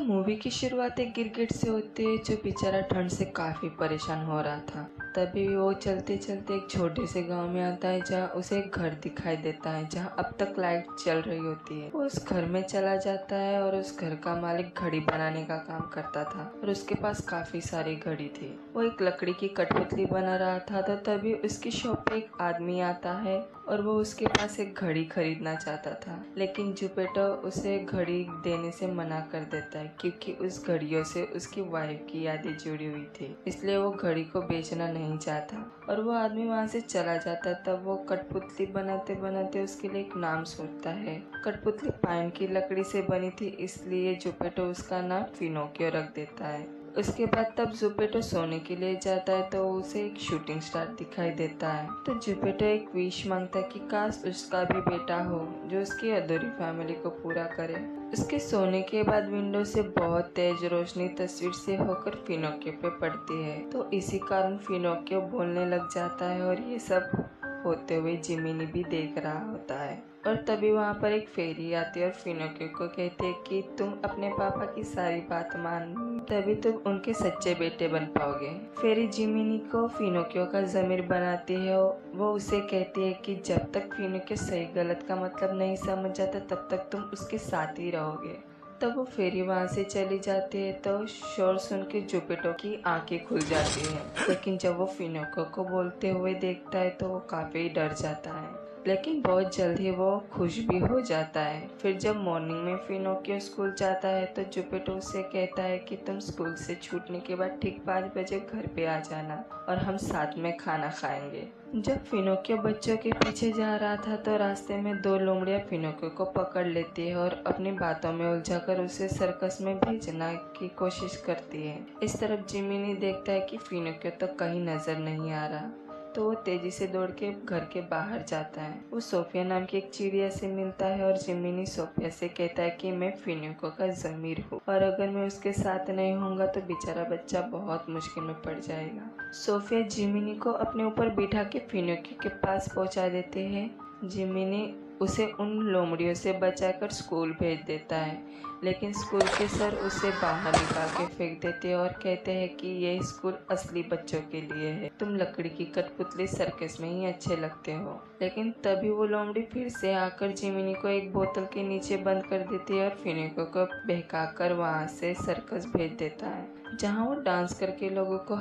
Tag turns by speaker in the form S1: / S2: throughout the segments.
S1: Movie की शुरुआत एक गिरगिट से होती है जो बेचारा ठंड से काफ़ी परेशान हो रहा था। तभी वो चलते चलते एक छोटे से गांव में आता है जहाँ उसे एक घर दिखाई देता है जहाँ अब तक लाइट चल रही होती है। वो उस घर में चला जाता है और उस घर का मालिक घड़ी बनाने का काम करता था और उसके पास काफ़ी सारी घड़ी थी। वो एक लकड़ी की कठपुतली बना रहा था तो तभी उसकी शॉप पे एक आदमी आता है और वो उसके पास एक घड़ी खरीदना चाहता था, लेकिन जुपिटर उसे घड़ी देने से मना कर देता है क्योंकि उस घड़ियों से उसकी वाइफ की यादें जुड़ी हुई थी, इसलिए वो घड़ी को बेचना नहीं चाहता और वो आदमी वहाँ से चला जाता है। तब वो कठपुतली बनाते बनाते उसके लिए एक नाम सोचता है। कठपुतली पाइन की लकड़ी से बनी थी, इसलिए जुपिटर उसका नाम फिनोकियो रख देता है। उसके बाद तब जुपिटर सोने के लिए जाता है तो उसे एक शूटिंग स्टार दिखाई देता है। तो जुपिटर एक विश मांगता है कि काश उसका भी बेटा हो जो उसकी अधूरी फैमिली को पूरा करे। उसके सोने के बाद विंडो से बहुत तेज रोशनी तस्वीर से होकर फिनोकियो पे पड़ती है, तो इसी कारण फिनोकियो बोलने लग जाता है और ये सब होते हुए जिमिनी भी देख रहा होता है। और तभी वहाँ पर एक फेरी आती है और फिनोकियो को कहती है कि तुम अपने पापा की सारी बात मान तभी तुम उनके सच्चे बेटे बन पाओगे। फेरी जिमिनी को फिनोकियो का ज़मीर बनाती है। वो उसे कहती है कि जब तक फिनोकियो सही गलत का मतलब नहीं समझ जाता तब तक तुम उसके साथ ही रहोगे। तब वो फेरी वहाँ से चली जाती है तो शोर सुन के जुपिटर की आंखें खुल जाती है, लेकिन जब वो फिनोकियो को बोलते हुए देखता है तो वो काफ़ी डर जाता है, लेकिन बहुत जल्द ही वो खुश भी हो जाता है। फिर जब मॉर्निंग में फिनोकियो स्कूल जाता है तो जुपिटर उससे कहता है कि तुम स्कूल से छूटने के बाद ठीक 5 बजे घर पे आ जाना और हम साथ में खाना खाएंगे। जब फिनोकियो बच्चों के पीछे जा रहा था तो रास्ते में 2 लोमड़ियाँ फिनोकियो को पकड़ लेती है और अपनी बातों में उलझाकर उसे सर्कस में भेजना की कोशिश करती है। इस तरफ जिमिनी देखता है कि फिनोकियो तो कहीं नजर नहीं आ रहा, तो वो तेजी से दौड़ के घर के बाहर जाता है। वो सोफिया नाम की एक चिड़िया से मिलता है और जिमिनी सोफिया से कहता है कि मैं फिनोकियो का ज़मीर हूँ और अगर मैं उसके साथ नहीं होऊंगा तो बेचारा बच्चा बहुत मुश्किल में पड़ जाएगा। सोफिया जिमिनी को अपने ऊपर बिठा के फिनोकियो के पास पहुंचा देते हैं। जिमिनी उसे उन लोमड़ियों से बचाकर स्कूल भेज देता है, लेकिन स्कूल के सर उसे बाहर निकाल के फेंक देते हैं और कहते हैं कि ये स्कूल असली बच्चों के लिए है, तुम लकड़ी की कठपुतली सर्कस में ही अच्छे लगते हो। लेकिन तभी वो लोमड़ी फिर से आकर जिमिनी को एक बोतल के नीचे बंद कर देती है और फिनोकियो को बहकाकर वहाँ से सर्कस भेज देता है, जहाँ वो डांस करके लोगों को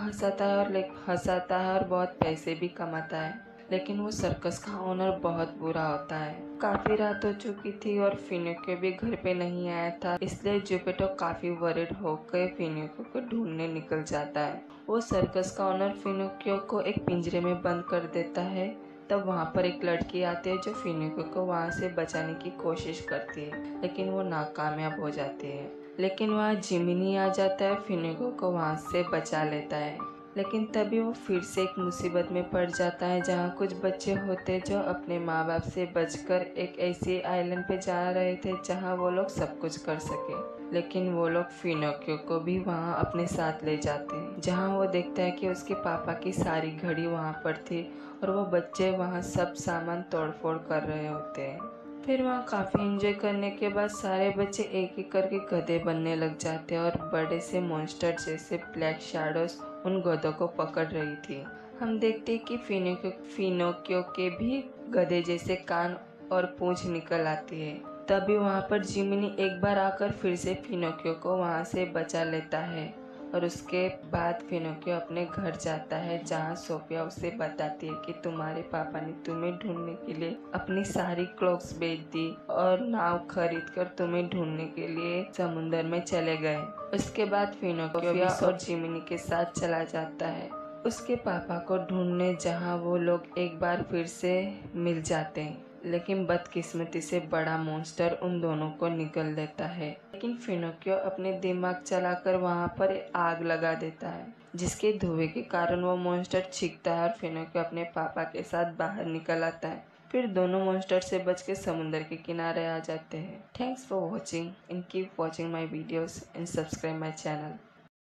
S1: हंसाता है और बहुत पैसे भी कमाता है। लेकिन वो सर्कस का ओनर बहुत बुरा होता है। काफ़ी रात हो चुकी थी और फिनोकियो भी घर पे नहीं आया था, इसलिए जुपिटर काफ़ी वरिड होकर फिनोकियो को ढूंढने निकल जाता है। वो सर्कस का ओनर फिनोकियो को एक पिंजरे में बंद कर देता है। तब वहाँ पर एक लड़की आती है जो फिनोकियो को वहाँ से बचाने की कोशिश करती है, लेकिन वो नाकामयाब हो जाती है। लेकिन वहाँ जिमिनी आ जाता है, फिनोकियो को वहाँ से बचा लेता है। लेकिन तभी वो फिर से एक मुसीबत में पड़ जाता है जहाँ कुछ बच्चे होते जो अपने माँ बाप से बचकर एक ऐसी आइलैंड पे जा रहे थे जहाँ वो लोग सब कुछ कर सके। लेकिन वो लोग फिनोकियो को भी वहाँ अपने साथ ले जाते हैं, जहाँ वो देखता है कि उसके पापा की सारी घड़ी वहाँ पर थी और वो बच्चे वहाँ सब सामान तोड़फोड़ कर रहे होते हैं। फिर वहाँ काफ़ी एंजॉय करने के बाद सारे बच्चे एक एक करके गधे बनने लग जाते हैं और बड़े से मॉन्स्टर जैसे ब्लैक शैडोज उन गधों को पकड़ रही थी। हम देखते हैं कि फिनोकियो के भी गधे जैसे कान और पूंछ निकल आती है। तभी वहाँ पर जिमिनी एक बार आकर फिर से फिनोकियो को वहाँ से बचा लेता है और उसके बाद फिनोकियो अपने घर जाता है, जहाँ सोफिया उसे बताती है कि तुम्हारे पापा ने तुम्हें ढूंढने के लिए अपनी सारी क्लॉक्स बेच दी और नाव खरीद कर तुम्हें ढूंढने के लिए समुंदर में चले गए। उसके बाद फिनोकियो और जिमिनी के साथ चला जाता है उसके पापा को ढूंढने, जहाँ वो लोग एक बार फिर से मिल जाते हैं, लेकिन बदकिस्मती से बड़ा मॉन्स्टर उन दोनों को निगल लेता है। लेकिन फिनोकियो अपने दिमाग चलाकर वहाँ पर आग लगा देता है, जिसके धुएं के कारण वो मॉन्स्टर चीखता है और फिनोकियो अपने पापा के साथ बाहर निकल आता है। फिर दोनों मॉन्स्टर से बच के समुद्र के किनारे आ जाते हैं। Thanks for watching and keep watching my videos and subscribe my channel.